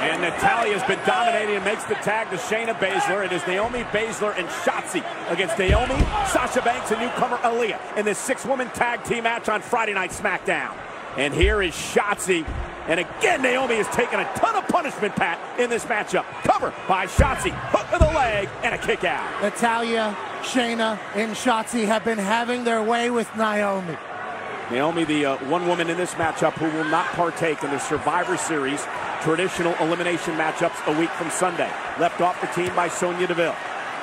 And Natalya's been dominating and makes the tag to Shayna Baszler. It is Naomi, Baszler, and Shotzi against Naomi, Sasha Banks, and newcomer Aaliyah in this 6-woman tag team match on Friday Night SmackDown. And here is Shotzi. And again, Naomi has taken a ton of punishment, Pat, in this matchup. Cover by Shotzi, hook to the leg, and a kick out. Natalya, Shayna, and Shotzi have been having their way with Naomi. Naomi, the one woman in this matchup who will not partake in the Survivor Series traditional elimination matchups a week from Sunday. Left off the team by Sonya Deville.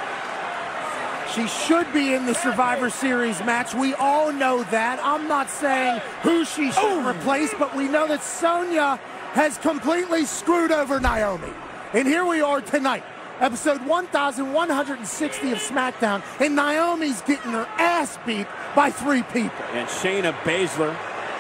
She should be in the Survivor Series match. We all know that. I'm not saying who she should replace, but we know that Sonya has completely screwed over Naomi. And here we are tonight, episode 1160 of SmackDown, and Naomi's getting her ass beat by 3 people. And Shayna Baszler,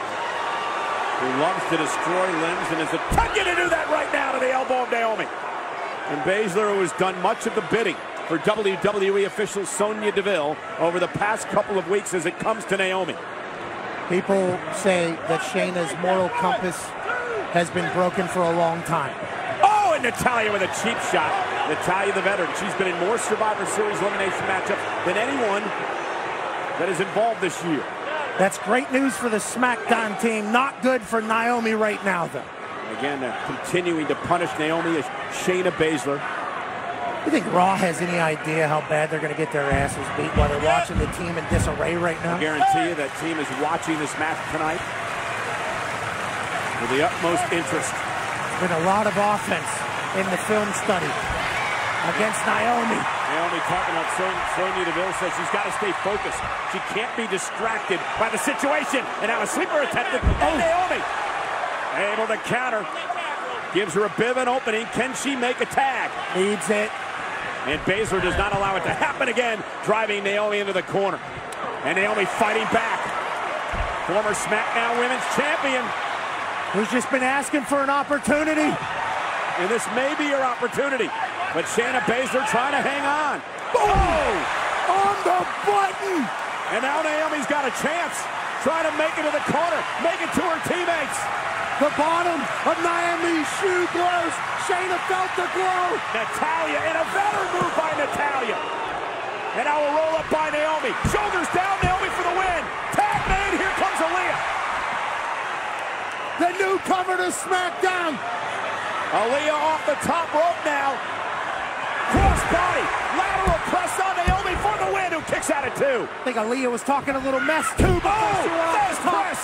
who loves to destroy limbs and is attempting to do that right now to the elbow of Naomi. And Baszler, who has done much of the bidding for WWE official Sonya Deville over the past couple of weeks as it comes to Naomi. People say that Shayna's moral compass has been broken for a long time. Oh, and Natalya with a cheap shot. Natalya, the veteran, she's been in more Survivor Series elimination matchups than anyone that is involved this year. That's great news for the SmackDown team. Not good for Naomi right now, though. Again, continuing to punish Naomi is Shayna Baszler. You think Raw has any idea how bad they're going to get their asses beat while they're watching the team in disarray right now? I guarantee you that team is watching this match tonight with the utmost interest. There's been a lot of offense in the film study against Naomi. Naomi talking about Sonya Deville says she's got to stay focused. She can't be distracted by the situation. And now a sleeper attempted. And Naomi able to counter. Gives her a bit of an opening. Can she make a tag? Needs it. And Baszler does not allow it to happen again, driving Naomi into the corner. And Naomi fighting back. Former SmackDown Women's Champion. Who's just been asking for an opportunity. And this may be your opportunity. But Shayna Baszler trying to hang on. Oh! On the button! And now Naomi's got a chance. Trying to make it to the corner. Make it to her teammates. The bottom of Naomi's shoe glows. Shayna felt the glow. Natalya, and a veteran move by Natalya. And now a roll up by Naomi. Shoulders down, Naomi for the win. Tag made, here comes Aaliyah. The newcomer to SmackDown. Aaliyah off the top rope now. Cross body, lateral press on Naomi for the win, who kicks out at 2. I think Aaliyah was talking a little mess too. Fast press.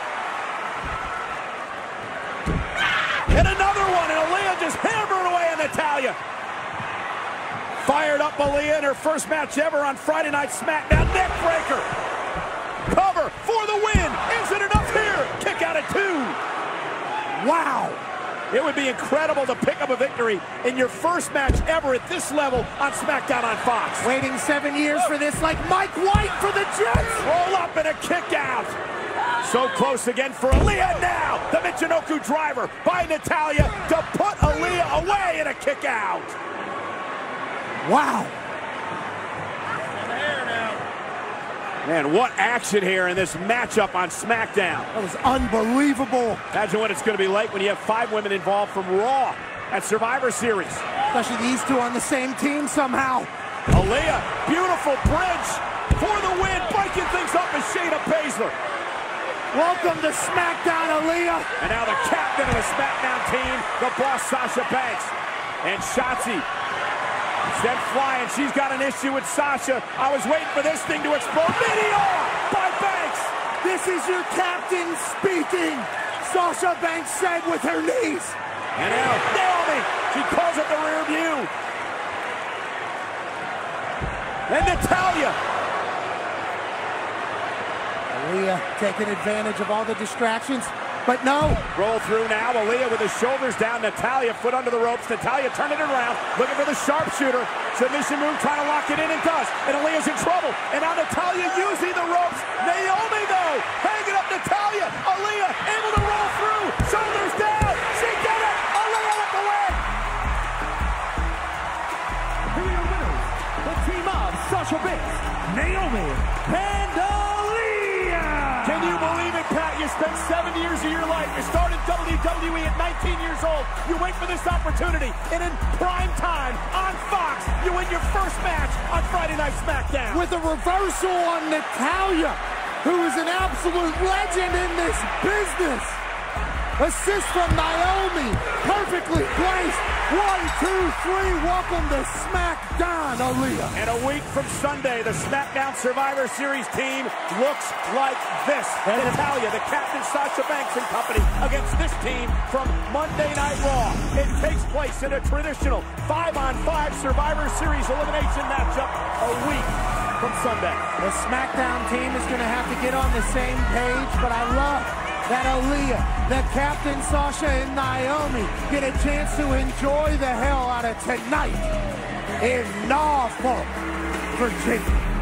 And another one, and Aaliyah just hammered away at Natalya. Fired up Aaliyah in her first match ever on Friday Night SmackDown. Neck breaker. Cover for the win. Is it enough here? Kick out at 2. Wow. It would be incredible to pick up a victory in your first match ever at this level on SmackDown on Fox. Waiting 7 years for this, like Mike White for the Jets. Roll up and a kick out. So close again for Aaliyah now. The Michinoku driver by Natalya to put Aaliyah away and a kick out. Wow. Man, what action here in this matchup on SmackDown. That was unbelievable. Imagine what it's going to be like when you have 5 women involved from Raw at Survivor Series. Especially these two on the same team somehow. Aaliyah, beautiful bridge for the win. Breaking things up is Shayna Baszler. Welcome to SmackDown, Aaliyah. And now the captain of the SmackDown team, the boss Sasha Banks. And Shotzi sent flying. She's got an issue with Sasha. I was waiting for this thing to explode. Meteor by Banks. This is your captain speaking. Sasha Banks said with her knees. And now Naomi, she calls it the rear view. And Natalya. Aaliyah taking advantage of all the distractions, but no. Roll through now, Aaliyah with the shoulders down, Natalya foot under the ropes, Natalya turning it around, looking for the sharpshooter, submission move, trying to lock it in, and does, and Aaliyah's in trouble, and now Natalya using the ropes, Naomi though, hanging up Natalya, Aaliyah able to roll through, shoulders down, she did it, Aaliyah with the win! Here are your winners, the team of Sasha Banks, Naomi, and Aaliyah! Can you believe it, Pat? You spent 7 years of your life, you started WWE WWE at 19 years old. You wait for this opportunity, and in prime time on Fox, you win your first match on Friday Night SmackDown. With a reversal on Natalya, who is an absolute legend in this business. Assist from Naomi, perfectly placed. 1, 2, 3, welcome to SmackDown, Aaliyah. And a week from Sunday, the SmackDown Survivor Series team looks like this. Natalya, the captain, Sasha Banks and company against this team from Monday Night Raw. It takes place in a traditional 5-on-5 Survivor Series elimination matchup a week from Sunday. The SmackDown team is going to have to get on the same page, but I love that Aaliyah, the captain, Sasha, and Naomi get a chance to enjoy the hell out of tonight in Norfolk, Virginia.